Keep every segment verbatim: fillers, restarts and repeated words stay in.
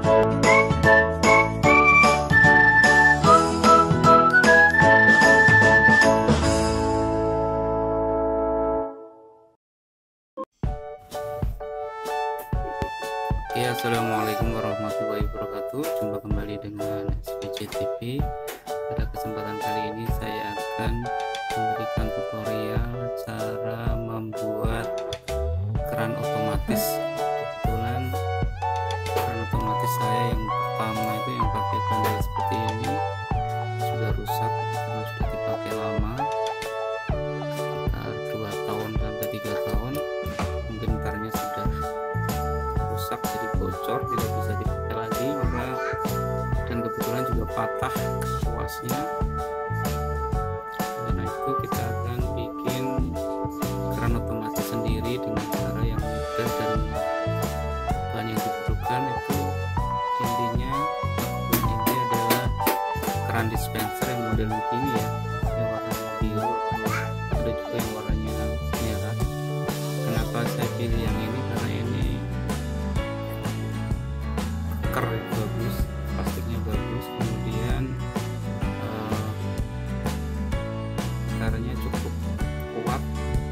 Oke, assalamualaikum warahmatullahi wabarakatuh. Jumpa kembali dengan S P J T V. Pada kesempatan kali ini saya akan memberikan tutorial cara membuat keran otomatis. Kebetulan keran otomatis saya yang pertama itu yang pakai bandel seperti ini sudah rusak karena sudah dipakai lama, sekitar dua tahun sampai tiga tahun. Mungkin kerannya sudah rusak, jadi bocor, tidak bisa dipakai lagi, maka dan kebetulan juga patah ruasnya. Karena itu kita akan bikin keran otomatis sendiri dengan cara yang mudah, dan bahan yang dibutuhkan itu intinya bahan inti adalah keran dispenser yang model begini ya, yang warnanya biru, ada juga yang warnanya merah. Kenapa saya pilih yang ini? Karena ini keker bagus, plastiknya bagus, kemudian uh, caranya cukup kuat.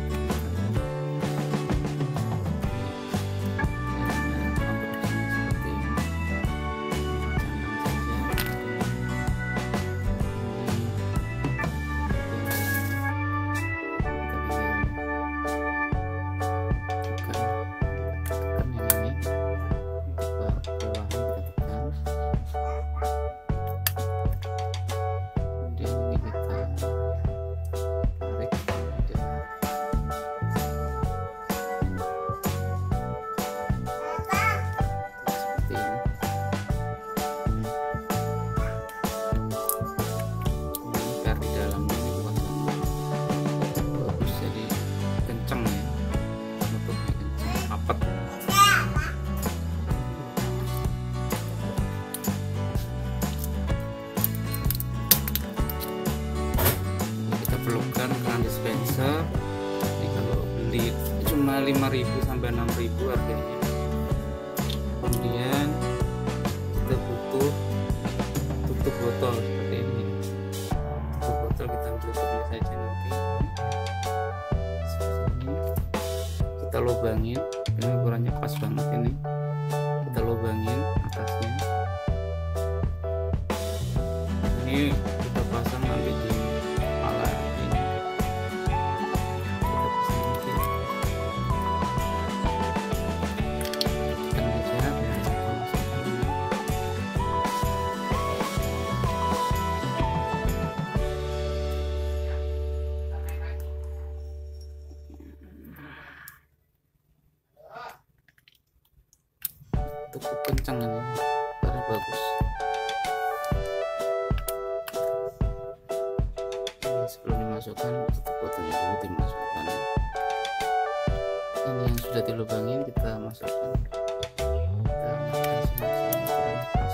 Perlukan keran dispenser. Jadi kalau beli cuma lima ribu sampai enam ribu harganya. Kemudian kita butuh tutup botol seperti ini. Tutup botol kita ambil tutupnya saja nanti. Sini kita lubangin. Ini ukurannya pas banget ini. Kita lubangin atasnya. Ini kita pasang nanti di cukup kencang ini karena bagus. Ini sebelum dimasukkan tutup botolnya dulu dimasukkan. Ini yang sudah dilubangin kita masukkan. Kita masukkan sini pas.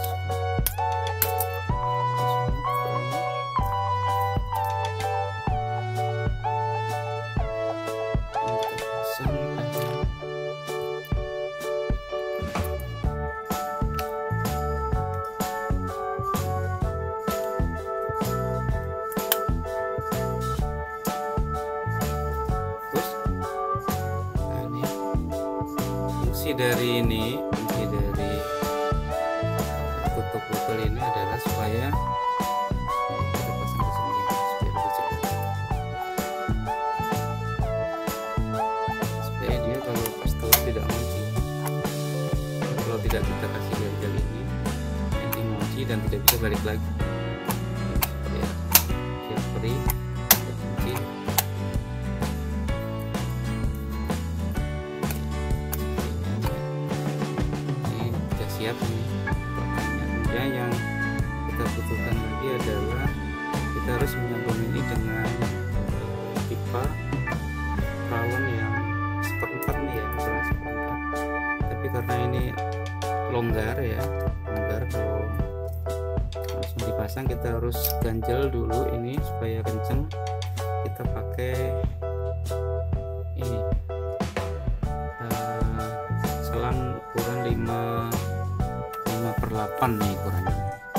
Fungsi dari ini, fungsi dari tutup botol ini adalah supaya kita pasang di sini supaya lebih cepat, supaya dia kalau pistol tidak kunci. Kalau tidak kita kasih gagal ini, nanti kunci dan tidak bisa balik lagi. Supaya dia free, kunci. Siap ini. Kemudian yang kita butuhkan lagi adalah kita harus menyambung ini dengan pipa perawan yang seperempat nih ya, misalnya seperempat. Tapi karena ini longgar ya, longgar, kalau langsung dipasang kita harus ganjel dulu ini supaya kenceng. Kita pakai ini uh, selang ukuran lima per delapan nih ukurannya.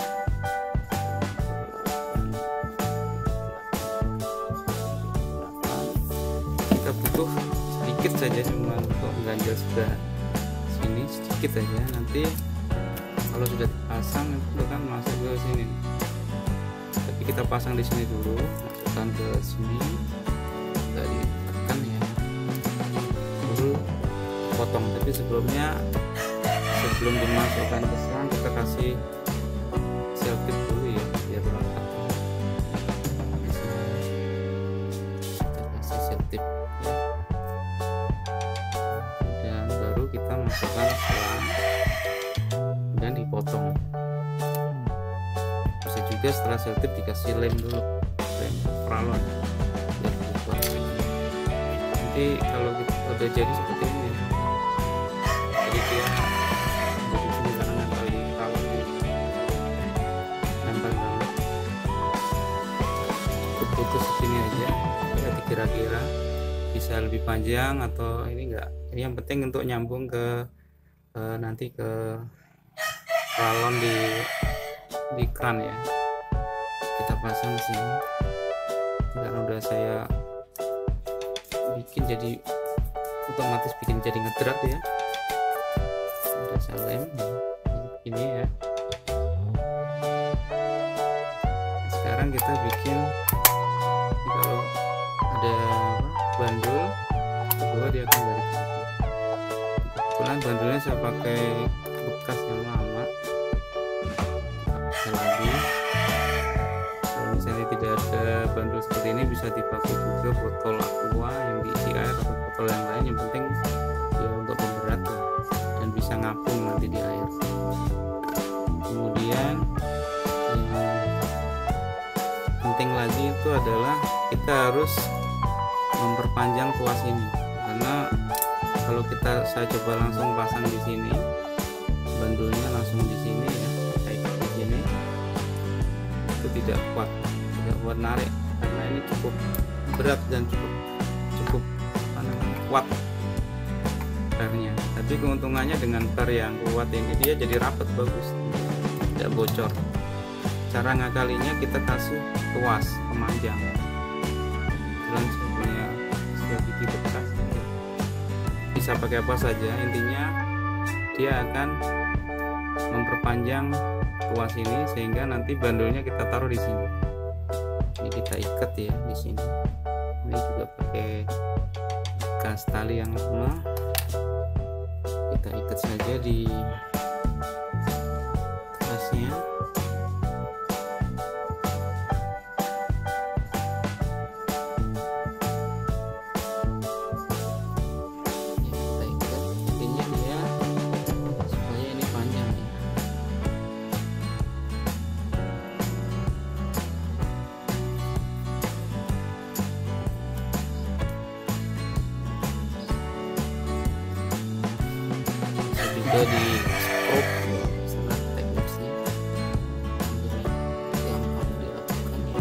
Kita butuh sedikit saja, cuma untuk ganjel sebelah sini sedikit saja. Nanti kalau sudah dipasang itu kan masuk ke sini, tapi kita pasang di sini dulu, masukkan ke sini dari tekan ya, baru potong. Tapi sebelumnya sebelum dimasukkan ke selang kita kasih selotip dulu ya, biar rapat. Kita kasih selotip ya, dan baru kita masukkan selang dan dipotong. Bisa juga setelah selotip dikasih lem dulu, lem pralon biar kuat. Nanti kalau kita udah jadi seperti ini, jadi dia jadi sini karena nempel di pralon, nempel banget. Cukup putus segini aja ya, kira-kira bisa lebih panjang atau ini enggak. Ini yang penting untuk nyambung ke eh, nanti ke pralon di di kran ya. Kita pasang di sini karena udah saya bikin, jadi otomatis bikin jadi ngedrat ya. Udah saya lem ini ya. Sekarang kita bikin, kalau ada bandul kedua dia akan dari sini. Kebetulan bandulnya saya pakai bekas yang lama. Lagi kalau misalnya tidak ada bandul seperti ini, bisa dipakai juga botol aqua yang diisi air atau botol yang lain, yang penting ya untuk pemberat ya, dan bisa ngapung nanti di air. Kemudian yang penting lagi itu adalah kita harus memperpanjang tuas ini, karena kalau kita saya coba langsung pasang di sini, bandulnya langsung di sini ya, di sini itu tidak kuat, tidak kuat narik, karena ini cukup berat dan cukup cukup apa namanya, kuat pernya. Tapi keuntungannya dengan per yang kuat ini, dia jadi rapat bagus, tidak bocor. Cara ngakalinya kita kasih tuas pemanjang. Kebetulan saya punya sudah gigi bekas, bisa pakai apa saja, intinya dia akan memperpanjang tuas ini sehingga nanti bandulnya kita taruh di sini. Ini kita ikat ya di sini. Ini juga pakai bekas tali yang lama. Kita ikat saja di kerasnya. Juga di scope sangat teknisnya, jadi gampang dilakukan ya.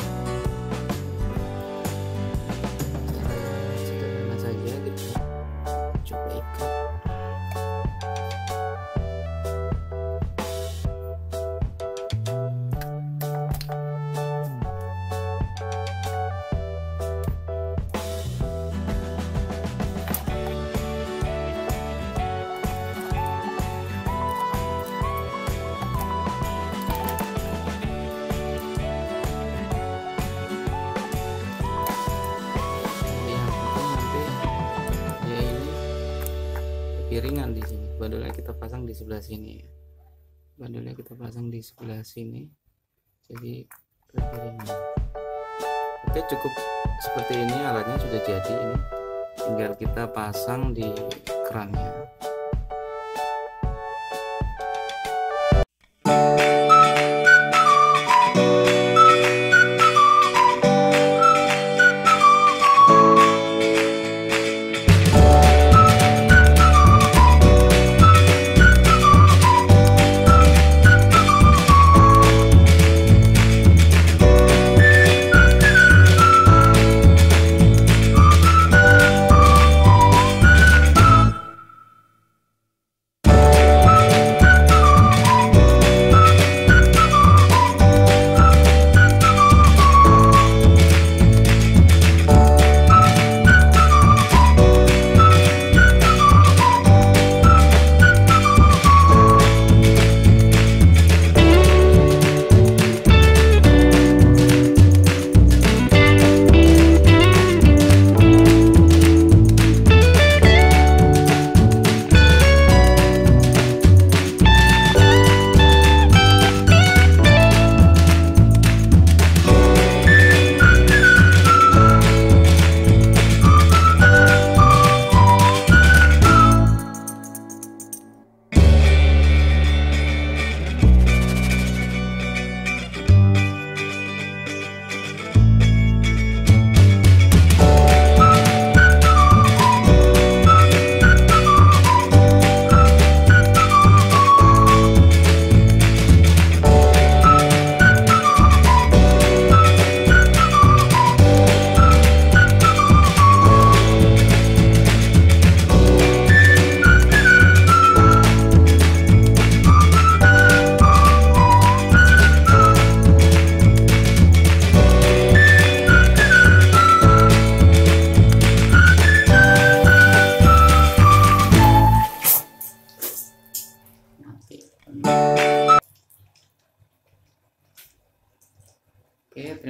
Cara yang sederhana saja, kita coba ikat. Ringan di sini, bandulnya kita pasang di sebelah sini ya. Bandulnya kita pasang di sebelah sini, jadi ringan. Oke, cukup seperti ini, alatnya sudah jadi. Ini tinggal kita pasang di kerannya.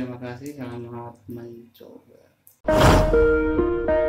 Terima kasih, selamat mencoba.